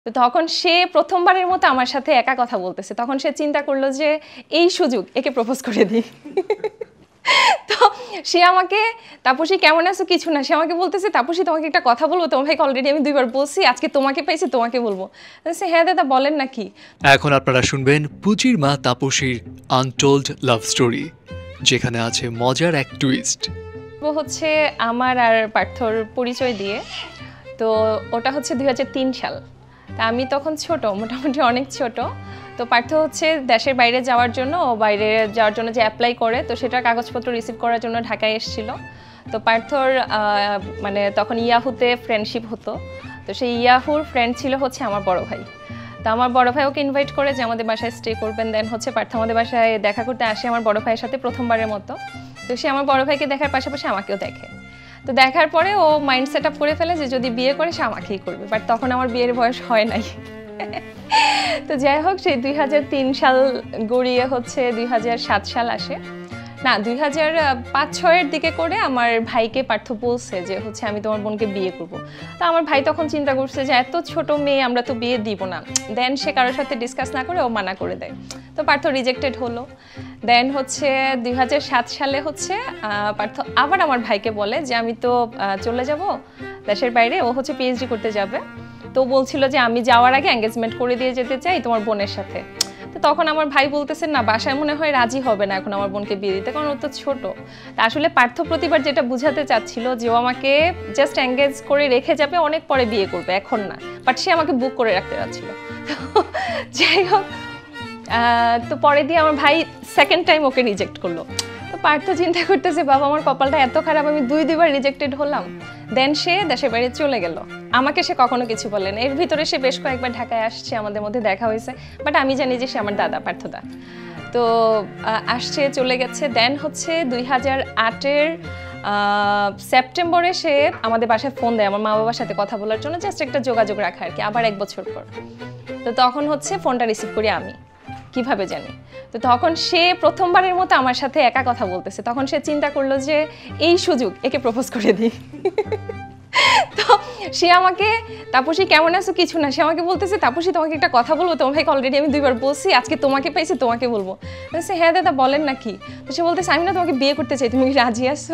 তো তখন সে প্রথমবারের মতো আমার সাথে একা কথা বলতেছে, তখন সে চিন্তা করলো যে এই সুযোগ, একে প্রপোজ করে দিই। তো সে আমাকে, তাপসী কেমন আছো, কিছু না, সে আমাকে বলতেছে তাপসী তোমাকে একটা কথা বলবো, তোমার ভাইকে অলরেডি আমি 2বার বলছি, আজকে তোমাকে পাইছি, তোমাকে বলবো। হ্যাঁ দাদা বলেন নাকি। এখন আপনারা শুনবেন পুচির মা তাপসীর আনটোল্ড লাভ স্টোরি, যেখানে আছে মজার এক টুইস্ট। ও হচ্ছে আমার আর পার্থর পরিচয় দিয়ে। তো ওটা হচ্ছে 2003 সাল। তা আমি তখন ছোট, মোটামুটি অনেক ছোট। তো পার্থ হচ্ছে দেশের বাইরে যাওয়ার জন্য, বাইরে যাওয়ার জন্য যে অ্যাপ্লাই করে, তো সেটা কাগজপত্র রিসিভ করার জন্য ঢাকায় এসেছিল। তো পার্থর মানে তখন ইয়াহুতে ফ্রেন্ডশিপ হতো। তো সেই ইয়াহুর ফ্রেন্ড ছিল হচ্ছে আমার বড় ভাই। তো আমার বড় ভাই ওকে ইনভাইট করে যে আমাদের বাসায় স্টে করবেন। দেন হচ্ছে পার্থ আমাদের বাসায় দেখা করতে আসে আমার বড় ভাইয়ের সাথে প্রথমবারের মতো। তো সে আমার বড় ভাইকে দেখার পাশাপাশি আমাকেও দেখে। তো দেখার পরে ও মাইন্ড সেট আপ করে ফেলে যে যদি বিয়ে করে সে আমাকেই করবে, বাট তখন আমার বিয়ের বয়স হয় নাই। তো যাই হোক, সেই 2003 সাল গড়িয়ে হচ্ছে 2007 সাল আসে, না 2005-06-এর দিকে করে আমার ভাইকে পার্থ বলছে যে হচ্ছে আমি তোমার বোনকে বিয়ে করব। তো আমার ভাই তখন চিন্তা করছে যে এত ছোট মেয়ে, আমরা তো বিয়ে দিব না। দেন সে কারোর সাথে ডিসকাস না করে ও মানা করে দেয়। তো পার্থ রিজেক্টেড হলো। দেন হচ্ছে 2007 সালে হচ্ছে পার্থ আবার আমার ভাইকে বলে যে আমি তো চলে যাব দেশের বাইরে, ও হচ্ছে পিএইচডি করতে যাবে। তো বলছিল যে আমি যাওয়ার আগে এঙ্গেজমেন্ট করে দিয়ে যেতে চাই তোমার বোনের সাথে। তো তখন আমার ভাই বলতেছে না, বাসায় মনে হয় রাজি হবে না এখন আমার বোনকে বিয়ে দিতে, কারণ ও তো ছোট। তা আসলে পার্থ প্রতিবার যেটা বুঝাতে চাচ্ছিল যে ও আমাকে জাস্ট এঙ্গেজ করে রেখে যাবে, অনেক পরে বিয়ে করবে, এখন না। বাট সে আমাকে বুক করে রাখতে চাচ্ছিল। যাই হোক, তো পরে দিয়ে আমার ভাই সেকেন্ড টাইম ওকে রিজেক্ট করলো। তো পার্থ চিন্তা করতেছে বাবা আমার কপালটা এত খারাপ, আমি 2বার রিজেক্টেড হলাম। দেন সে দেশের বাইরে চলে গেল, আমাকে সে কখনো কিছু বলেন। এর ভিতরে সে বেশ কয়েকবার ঢাকায় আসছে, আমাদের মধ্যে দেখা হয়েছে, বাট আমি জানি যে সে আমার দাদা পার্থদা। তো আসছে, চলে গেছে। দেন হচ্ছে 2008-এর সেপ্টেম্বরে সে আমাদের বাসায় ফোন দেয় আমার মা বাবার সাথে কথা বলার জন্য, জাস্ট একটা যোগাযোগ রাখা আর কি, আবার 1 বছর পর। তো তখন হচ্ছে ফোনটা রিসিভ করি আমি, কিভাবে জানি। তো তখন সে প্রথমবারের মতো আমার সাথে একা কথা বলতেছে, তখন সে চিন্তা করলো যে এই সুযোগ, একে প্রপোজ করে দিই। তো সে আমাকে, তাপসী কেমন আছো, কিছু না, সে আমাকে বলতেছে তাপসী তোমাকে একটা কথা বলবো, তোমার ভাইকে অলরেডি আমি 2বার বলছি, আজকে তোমাকে পাইছি, তোমাকে বলবো। হ্যাঁ দাদা বলেন নাকি। তো সে বলতেছে আমি না তোমাকে বিয়ে করতে চাই, তুমি কি রাজি আছো।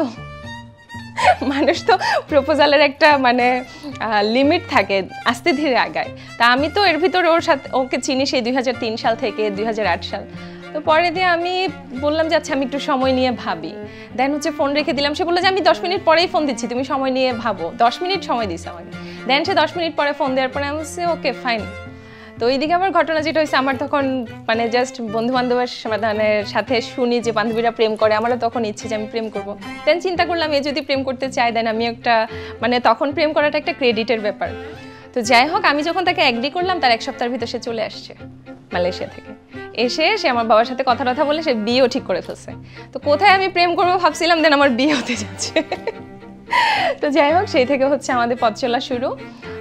মানুষ তো প্রপোজালের একটা মানে লিমিট থাকে, আস্তে ধীরে আগায়। তা আমি তো এর ভিতরে ওর সাথে ওকে চিনি সেই 2003 সাল থেকে 2008 সাল। তো পরে দিয়ে আমি বললাম যে আচ্ছা আমি একটু সময় নিয়ে ভাবি। দেন হচ্ছে ফোন রেখে দিলাম। সে বললো যে আমি 10 মিনিট পরেই ফোন দিচ্ছি, তুমি সময় নিয়ে ভাবো। 10 মিনিট সময় দিচ্ছে আমাকে। দেন সে 10 মিনিট পরে ফোন দেওয়ার পরে আমি বলছি ওকে ফাইন। তো এইদিকে আমার ঘটনা যেটা হয়েছে, আমার তখন মানে জাস্ট বন্ধু বান্ধবের সাথে শুনি যে বান্ধবীরা প্রেম করে, আমারও তখন ইচ্ছে যে আমি প্রেম করবো। দেন চিন্তা করলাম এ যদি প্রেম করতে চাই, দেন আমি একটা মানে তখন প্রেম করাটা একটা ক্রেডিটের ব্যাপার। তো যাই হোক, আমি যখন তাকে অ্যাগ্রি করলাম, তার 1 সপ্তাহের ভিতর সে চলে আসছে মালয়েশিয়া থেকে। এসে সে আমার বাবার সাথে কথা বলে সে বিয়েও ঠিক করে ফেলছে। তো কোথায় আমি প্রেম করবো ভাবছিলাম, দেন আমার বিয়ে হতে যাচ্ছে। তো যাই হোক, সেই থেকে হচ্ছে আমাদের পথ চলা শুরু।